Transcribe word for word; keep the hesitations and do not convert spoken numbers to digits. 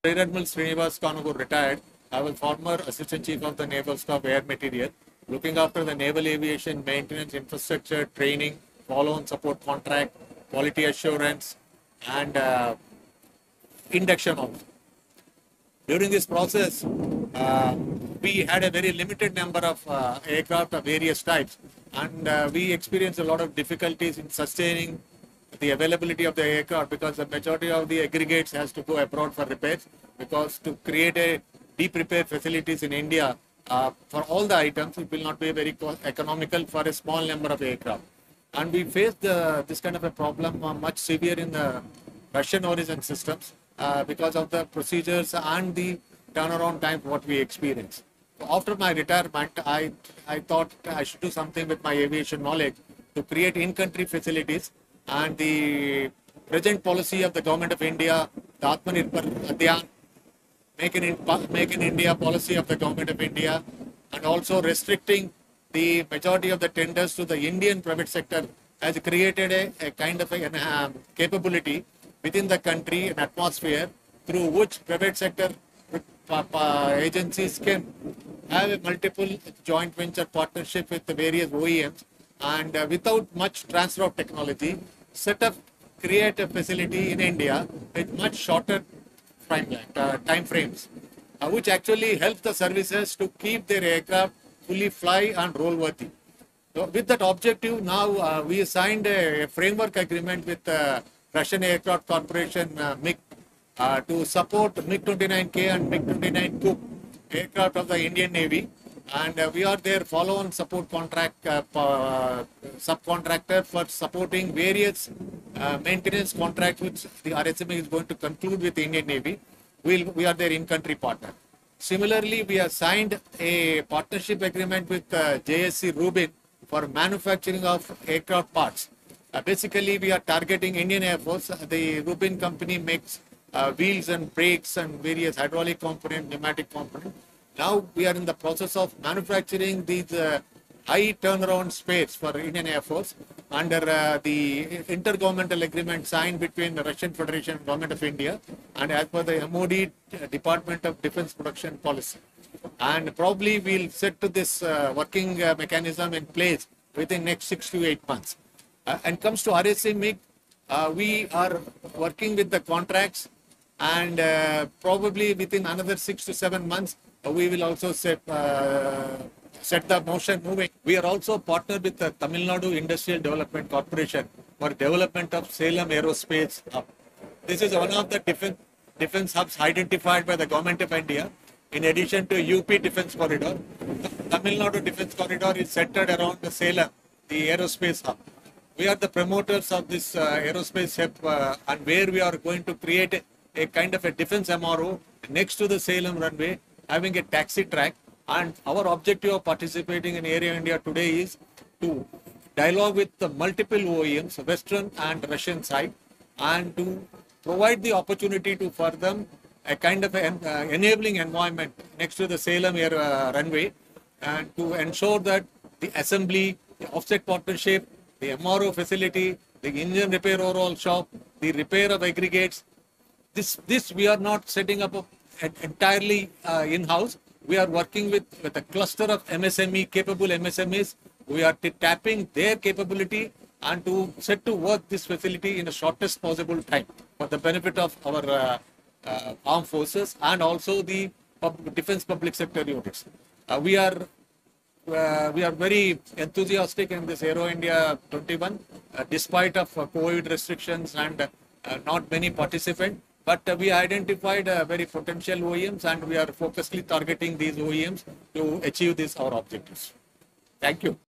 Rear Admiral Srinivas Kanugu retired. I was former Assistant Chief of the Naval Staff Air Material, looking after the naval aviation maintenance, infrastructure, training, follow-on support contract, quality assurance, and uh, induction also. During this process, uh, we had a very limited number of uh, aircraft of various types, and uh, we experienced a lot of difficulties in sustaining the availability of the aircraft because the majority of the aggregates has to go abroad for repairs, because to create a deep repair facilities in India uh, for all the items, it will not be very economical for a small number of aircraft. And we faced uh, this kind of a problem uh, much severe in the Russian origin systems uh, because of the procedures and the turnaround time what we experienced. So after my retirement, I, I thought I should do something with my aviation knowledge to create in-country facilities, and the present policy of the government of India, the Atmanirbhar Abhiyan, make in, make in India policy of the government of India, and also restricting the majority of the tenders to the Indian private sector has created a, a kind of a, a um, capability within the country, an atmosphere through which private sector uh, agencies can have a multiple joint venture partnership with the various O E Ms, and uh, without much transfer of technology, set up, create a facility in India with much shorter time, uh, time frames, uh, which actually helps the services to keep their aircraft fully fly and roll worthy. So with that objective, now uh, we signed a, a framework agreement with uh, Russian Aircraft Corporation, uh, MiG, uh, to support MiG twenty-nine K and MiG twenty-nine Coupe aircraft of the Indian Navy. And uh, we are their follow-on support contract uh, uh, subcontractor for supporting various uh, maintenance contracts which the R S M A is going to conclude with the Indian Navy. We'll, we are their in-country partner. Similarly, we have signed a partnership agreement with uh, J S C Rubin for manufacturing of aircraft parts. Uh, basically, we are targeting Indian Air Force. The Rubin company makes uh, wheels and brakes and various hydraulic components, pneumatic components. Now we are in the process of manufacturing these uh, high turnaround spares for Indian Air Force under uh, the intergovernmental agreement signed between the Russian Federation and Government of India, and as per the M O D Department of Defense Production Policy. And probably we'll set to this uh, working uh, mechanism in place within next six to eight months. Uh, and comes to R S M MiG, uh, we are working with the contracts, and uh, probably within another six to seven months, uh, we will also set, uh, set the motion moving. We are also partnered with the Tamil Nadu Industrial Development Corporation for development of Salem Aerospace Hub. This is one of the defense, defense hubs identified by the Government of India. In addition to U P Defense Corridor, the Tamil Nadu Defense Corridor is centered around the Salem, the aerospace hub. We are the promoters of this uh, aerospace hub, uh, and where we are going to create a, a kind of a defense M R O next to the Salem runway, having a taxi track. And our objective of participating in Aero India today is to dialogue with the multiple O E Ms, Western and Russian side, and to provide the opportunity to for them a kind of an uh, enabling environment next to the Salem air uh, runway, and to ensure that the assembly, the offset partnership, the M R O facility, the engine repair overall shop, the repair of aggregates, this this we are not setting up a, entirely uh, in-house. We are working with, with a cluster of M S M E, capable M S M Es. We are tapping their capability and to set to work this facility in the shortest possible time for the benefit of our uh, uh, armed forces and also the pub defense public sector units. Uh, we are uh, we are very enthusiastic in this Aero India twenty-one, uh, despite of uh, COVID restrictions and uh, not many participants. But uh, we identified uh, very potential O E Ms, and we are focusedly targeting these O E Ms to achieve these our objectives. Thank you.